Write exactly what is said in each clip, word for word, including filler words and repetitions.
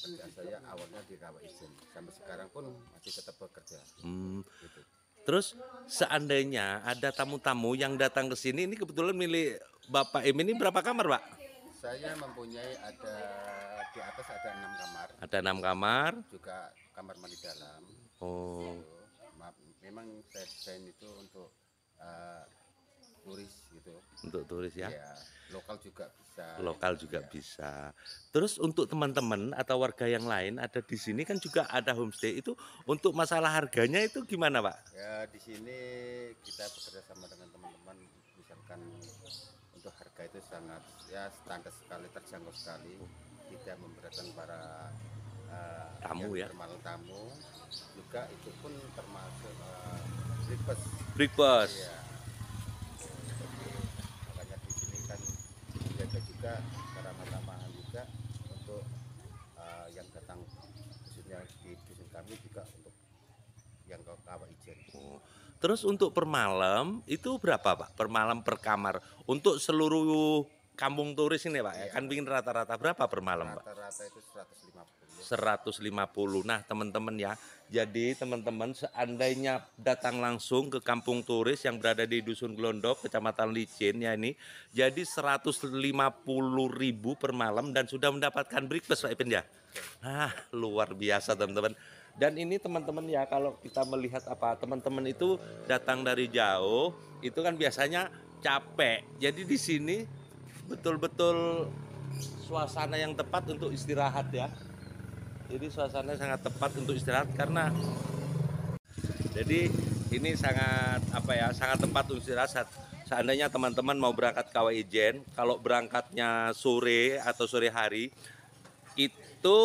pekerjaan saya awalnya di Kawah Ijen, sampai sekarang pun masih tetap bekerja. Hmm. Gitu. Terus seandainya ada tamu-tamu yang datang ke sini, ini kebetulan milik Bapak Im ini berapa kamar, Pak? Saya mempunyai ada di atas ada enam kamar, Ada enam kamar. juga kamar mandi dalam. Oh, Gitu. Ma- Memang saya desain itu untuk eh, turis gitu. untuk turis ya. Iya, lokal juga bisa. Lokal juga Iya. bisa. Terus untuk teman-teman atau warga yang lain ada di sini kan juga ada homestay itu, untuk masalah harganya itu gimana, Pak? Ya, di sini kita bekerja sama dengan teman-teman, misalkan untuk harga itu sangat ya standar sekali, terjangkau sekali, tidak memberatkan para eh, Tamu yang ya. bermalam tamu. Juga itu pun termasuk uh, breakfast. Breakfast. Iya. Jadi makanya di sini kan menjaga juga keramah-tamahan juga untuk uh, yang datang, khususnya di dusun kami juga untuk yang ke Kawah Ijen. Oh. Terus untuk per malam itu berapa, Pak? Per malam per kamar untuk seluruh kampung turis ini, Pak? Ya, Iya. kan bikin rata-rata berapa per malam, Pak? Rata-rata itu seratus lima puluh. seratus lima puluh. Nah, teman-teman ya. Jadi, teman-teman seandainya datang langsung ke kampung turis yang berada di Dusun Glondok, Kecamatan Licin ya ini, jadi seratus lima puluh ribu per malam dan sudah mendapatkan breakfast, Pak Ipin ya. Nah, luar biasa, teman-teman. Dan ini teman-teman ya, kalau kita melihat apa, teman-teman itu datang dari jauh, itu kan biasanya capek. Jadi di sini betul-betul suasana yang tepat untuk istirahat ya. Jadi suasana sangat tepat untuk istirahat karena jadi ini sangat apa ya, sangat tepat untuk istirahat. Seandainya teman-teman mau berangkat ke Kawah Ijen, kalau berangkatnya sore atau sore hari itu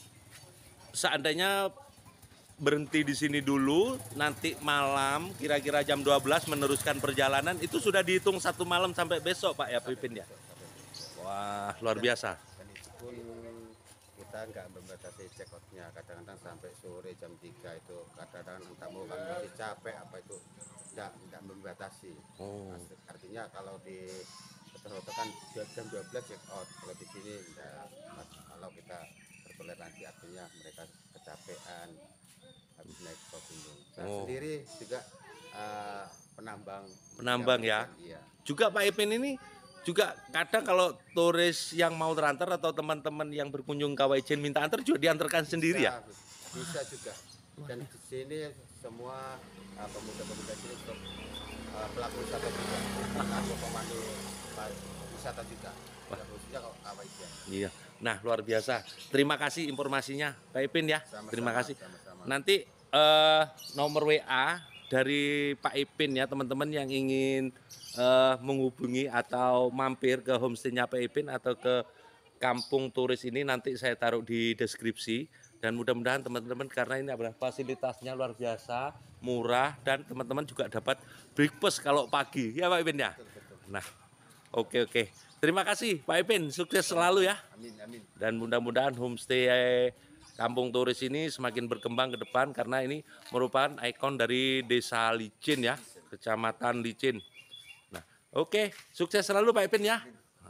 seandainya berhenti di sini dulu, nanti malam kira-kira jam dua belas meneruskan perjalanan, itu sudah dihitung satu malam sampai besok, Pak ya, Pipin ya. Wah, luar biasa. Dan itu pun kita nggak membatasi check outnya, kadang-kadang sampai sore jam tiga itu, kadang-kadang tamu kan masih capek apa itu, nggak nggak membatasi. Oh. Artinya kalau di hotel-hotel kan jam dua belas check out, kalau di sini enggak. Kalau kita bertoleransi artinya mereka kecapean habis naik ke gunung. Saya Oh. sendiri juga uh, penambang. Penambang ya. Iya. Juga Pak Ipin ini juga kadang kalau turis yang mau terantar atau teman-teman yang berkunjung ke Kawah Ijen minta antar juga diantarkan sendiri ya? Bisa juga. Dan di sini semua uh, pemuda-pemuda sini untuk uh, pelaku wisata juga, pelaku pemandu wisata juga. Ya, khususnya kalau Kawah Ijen. Iya. Nah, luar biasa. Terima kasih informasinya Pak Ipin ya. Sama-sama, Terima kasih. sama-sama. Nanti eh, nomor W A dari Pak Ipin ya, teman-teman yang ingin eh, menghubungi atau mampir ke homestay-nya Pak Ipin atau ke kampung turis ini, nanti saya taruh di deskripsi. Dan mudah-mudahan teman-teman, karena ini adalah fasilitasnya luar biasa, murah, dan teman-teman juga dapat breakfast kalau pagi ya Pak Ipin ya. Nah, oke oke. Terima kasih Pak Ipin, sukses selalu ya. Amin, amin. Dan mudah-mudahan homestay kampung turis ini semakin berkembang ke depan, karena ini merupakan ikon dari Desa Licin ya, Kecamatan Licin. Nah, oke, sukses selalu Pak Ipin ya.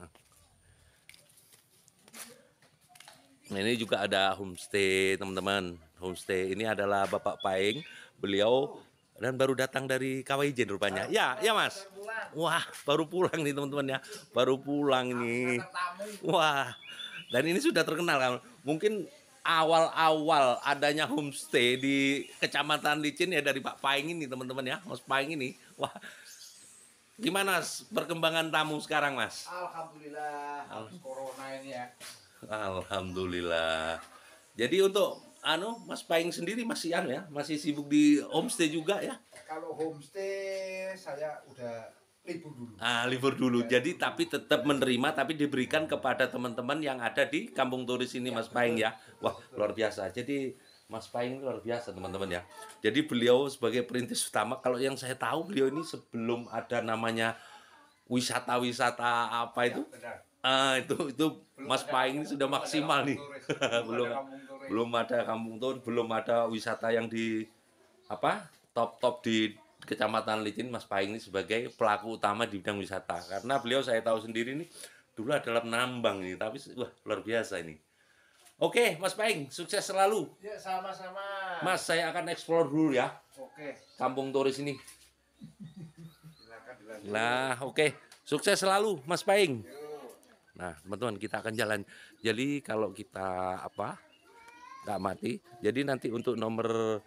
Nah, ini juga ada homestay teman-teman. Homestay ini adalah Bapak Paing, beliau dan baru datang dari Kawah Ijen rupanya. Ya, ya Mas. Wah, baru pulang nih teman-teman ya. Baru pulang nih. Wah. Dan ini sudah terkenal kan. Mungkin awal-awal adanya homestay di Kecamatan Licin ya dari Pak Paing ini teman-teman ya. Mas Paing ini. Wah. Gimana perkembangan tamu sekarang, Mas? Alhamdulillah, habis corona ini ya. Alhamdulillah. Jadi untuk anu Mas Paing sendiri masih anu ya, masih sibuk di homestay juga ya? Kalau homestay saya udah libur dulu. Ah, libur dulu. Jadi tapi tetap menerima, tapi diberikan kepada teman-teman yang ada di kampung turis ini Mas Paing ya. Wah, luar biasa. Jadi Mas Paing luar biasa teman-teman ya. Jadi beliau sebagai perintis utama, kalau yang saya tahu beliau ini sebelum ada namanya wisata-wisata apa itu? Benar. Ah, itu itu Belum Mas ada Paing ini kampung- sudah belum ada maksimal kampung nih. turis. belum Belum ada kampung turis. belum ada kampung turis, belum ada wisata yang di apa? Top-top di Kecamatan Licin. Mas Paing ini sebagai pelaku utama di bidang wisata. Karena beliau saya tahu sendiri nih dulu adalah penambang ini, tapi wah luar biasa ini. Oke, Mas Paing, sukses selalu. Ya sama-sama. Mas, saya akan explore dulu ya, Oke. kampung turis ini. Silakan dilanjut. Nah, oke. Sukses selalu, Mas Paing. Yuk. Nah, teman-teman, kita akan jalan. Jadi kalau kita apa nggak mati, jadi nanti untuk nomor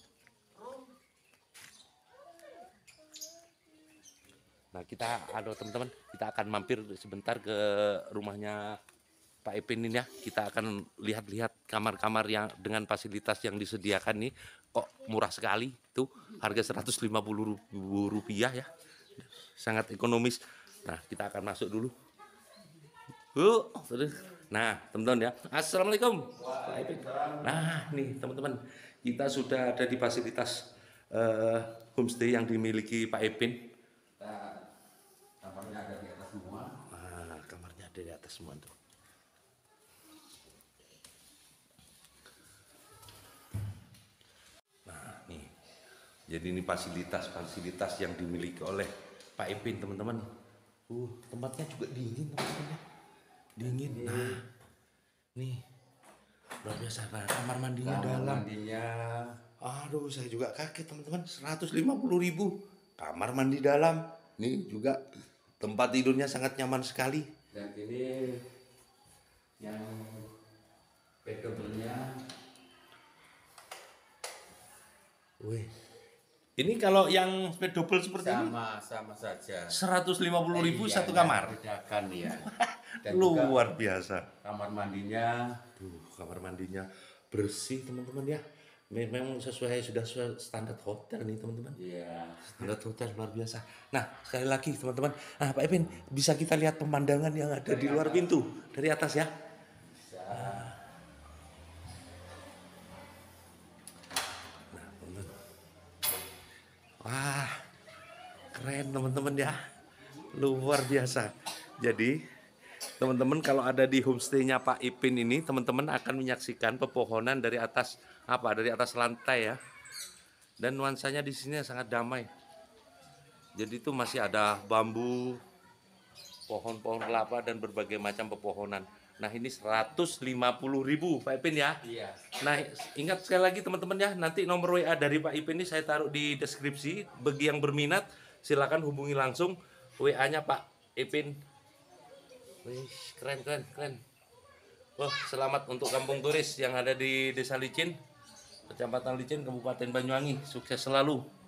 Nah, kita aduh teman-teman, kita akan mampir sebentar ke rumahnya Pak Ipin ini ya. Kita akan lihat-lihat kamar-kamar yang dengan fasilitas yang disediakan nih. Kok murah sekali tuh, harga seratus lima puluh ribu rupiah ya. Sangat ekonomis. Nah, kita akan masuk dulu. Yuk, terus. Nah, teman-teman ya. Assalamualaikum. Pak Ipin. Nah, nih teman-teman, kita sudah ada di fasilitas eh, homestay yang dimiliki Pak Ipin. Nah, kamarnya ada di atas semua. Nah, kamarnya ada di atas semua tuh. Nah, nih. Jadi ini fasilitas-fasilitas yang dimiliki oleh Pak Ipin, teman-teman. Uh, tempatnya juga dingin, teman-teman. Dingin. Nah, nih. Luar biasa. Nah, kamar mandinya Kamar dalam. mandinya Aduh, saya juga kaget, teman-teman. seratus lima puluh ribu. Kamar mandi dalam. Nih juga tempat tidurnya sangat nyaman sekali. dan ini yang pedobelnya Wih. Ini kalau yang bed double seperti ini sama sama saja. seratus lima puluh ribu Iya, satu yang kamar. bedakan ya. Dan juga Luar biasa. kamar mandinya Tuh, kamar mandinya bersih, teman-teman ya. Memang sesuai sudah sesuai standar hotel nih, teman-teman. ya Standar hotel luar biasa. Nah, sekali lagi teman-teman. Nah, Pak Ipin, bisa kita lihat pemandangan yang ada di luar pintu dari atas ya. bisa. Nah, teman-teman. Wah, keren teman-teman ya. Luar biasa. Jadi, teman-teman kalau ada di homestay-nya Pak Ipin ini, teman-teman akan menyaksikan pepohonan dari atas apa? Dari atas lantai ya. Dan nuansanya di sini sangat damai. Jadi itu masih ada bambu, pohon-pohon kelapa dan berbagai macam pepohonan. Nah, ini seratus lima puluh ribu Pak Ipin ya. Iya. Nah, ingat sekali lagi teman-teman ya, nanti nomor W A dari Pak Ipin ini saya taruh di deskripsi. Bagi yang berminat, silakan hubungi langsung W A-nya Pak Ipin. Wih, keren, keren, keren. Wah, selamat untuk kampung turis yang ada di Desa Licin, Kecamatan Licin, Kabupaten Banyuwangi. Sukses selalu.